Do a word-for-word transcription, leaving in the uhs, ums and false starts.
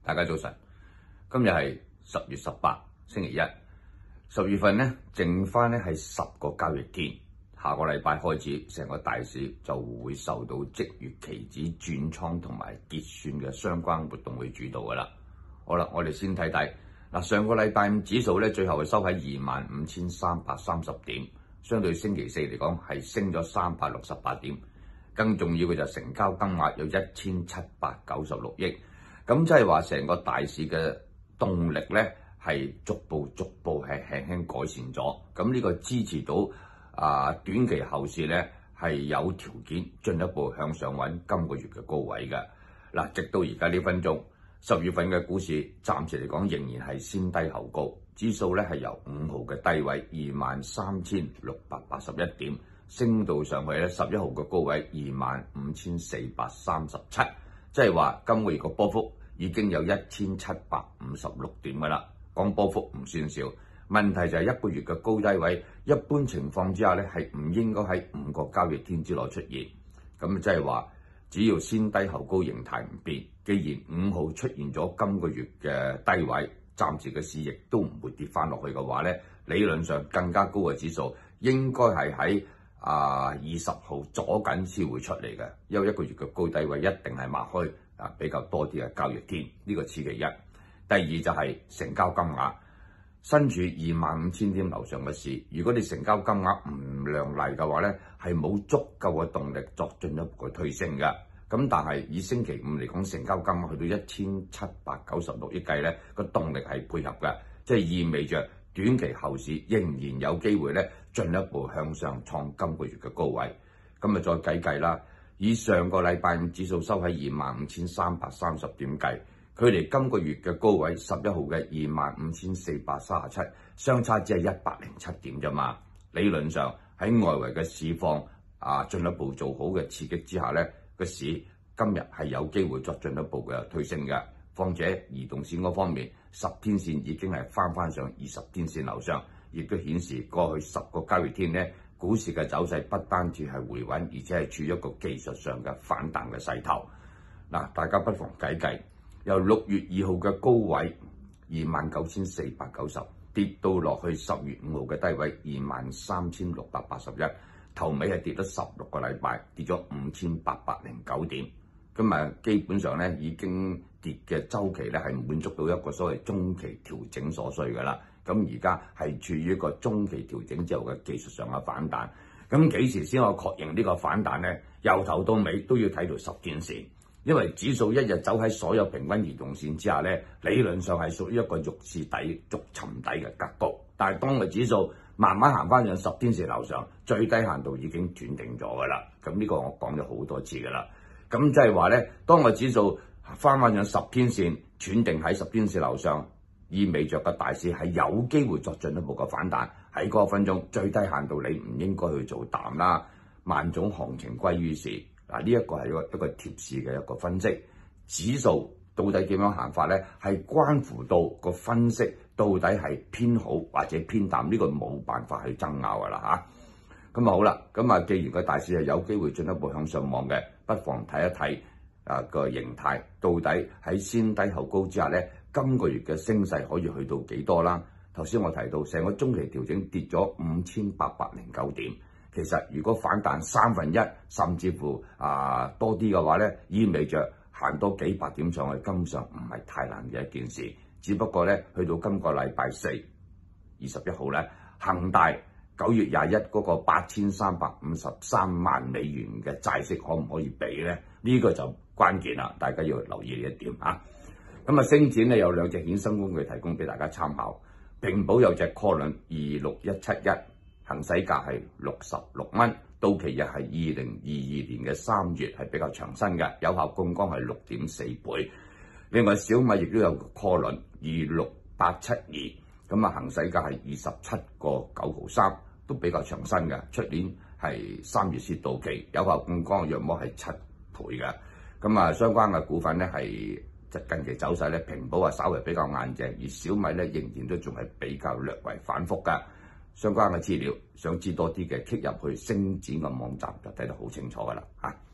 大家早晨，今日係十月十八，星期一。十月份咧，剩翻咧係十個交易天。下個禮拜開始，成個大市就會受到即月期指轉倉同埋結算嘅相關活動去主導噶啦。好啦，我哋先睇睇嗱，上個禮拜五指數咧，最後係收喺二萬五千三百三十點，相對星期四嚟講係升咗三百六十八點。更重要嘅就係成交金額有一千七百九十六億。咁即係話成個大市嘅動力咧係逐步逐步係輕輕改善咗，咁呢個支持到啊短期後市咧係有條件進一步向上揾今個月嘅高位嘅。嗱，直到而家呢分鐘，十月份嘅股市暫時嚟講仍然係先低後高，指數咧係由五號嘅低位二萬三千六百八十一點升到上去咧十一號嘅高位二萬五千四百三十七，即係話今個月個波幅已經有一千七百五十六點噶啦，講波幅唔算少。問題就係一個月嘅高低位，一般情況之下咧係唔應該喺五個交易天之內出現。咁即係話，只要先低後高形態唔變，既然五號出現咗今個月嘅低位，暫時嘅市亦都唔會跌翻落去嘅話咧，理論上更加高嘅指數應該係喺啊二十號左緊先會出嚟嘅，因為一個月嘅高低位一定係擘開啊比較多啲嘅交易天，呢、這個此其一。第二就係成交金額，身處二萬五千點樓上嘅市，如果你成交金額唔亮麗嘅話咧，係冇足夠嘅動力作進一步嘅推升嘅。咁但係以星期五嚟講，成交金額去到一千七百九十六億計咧，個動力係配合嘅，即係意味着短期後市仍然有機會咧進一步向上創今個月嘅高位。咁啊再計計啦，以上個禮拜五指數收喺二萬五千三百三十點計，距離今個月嘅高位十一號嘅二萬五千四百三十七，相差只係一百零七點啫嘛。理論上喺外圍嘅市況啊進一步做好嘅刺激之下咧，個市今日係有機會作進一步嘅推升嘅。況且移動線嗰方面，十天線已經係翻翻上二十天線樓上，亦都顯示過去十個交易天咧，股市嘅走勢不單止係回穩，而且係處於一個技術上嘅反彈嘅勢頭。嗱，大家不妨計計，由六月二號嘅高位二萬九千四百九十跌到落去十月五號嘅低位二萬三千六百八十一，頭尾係跌咗十六個禮拜，跌咗五千八百零九點。咁啊，基本上咧已經跌嘅週期咧係滿足到一個所謂中期調整所需嘅啦。咁而家係處於一個中期調整之後嘅技術上嘅反彈。咁幾時先可以確認呢個反彈咧？由頭到尾都要睇到十天線，因為指數一日走喺所有平均移動線之下咧，理論上係屬於一個逐次底、逐沉底嘅格局。但係當個指數慢慢行翻上十天線樓上，最低限度已經斷定咗㗎啦。咁呢個我講咗好多次㗎啦。咁即係話咧，當個指數翻翻上十天線，斷定喺十天線樓上，意味着個大市係有機會作進一步嘅反彈。喺嗰個分鐘，最低限度你唔應該去做淡啦。萬種行情歸於市，嗱呢一個係一個一個貼市嘅一個分析。指數到底點樣行法咧？係關乎到個分析到底係偏好或者偏淡，呢、這個冇辦法去爭拗㗎啦嚇。咁啊好啦，咁啊既然個大市係有機會進一步向上望嘅，不妨睇一睇啊個形態，到底喺先低後高之下咧，今個月嘅升勢可以去到幾多啦？頭先我提到成個中期調整跌咗五千八百零九點，其實如果反彈三分一甚至乎啊多啲嘅話咧，意味着行多幾百點上去，根本上唔係太難嘅一件事。只不過咧，去到今個禮拜四二十一號咧，恒大九月廿一嗰個八千三百五十三萬美元嘅債息可唔可以俾咧？呢、這個就關鍵啦，大家要留意呢一點嚇。咁啊，星展咧有兩隻衍生工具提供俾大家參考。平保有隻 call 輪二六一七一，行使價係六十六蚊，到期日係二零二二年嘅三月，係比較長身嘅，有效槓桿係六點四倍。另外小米亦都有 call 輪二六八七二，咁啊行使價係二十七個九毫三。都比較長身嘅，出年係三月先到期，有效槓桿約莫係七倍嘅。咁啊，相關嘅股份咧係近期走勢咧，平保啊稍微比較硬淨，而小米咧仍然都仲係比較略為反覆嘅。相關嘅資料想知多啲嘅，click入去星展嘅網站就睇得好清楚噶啦嚇。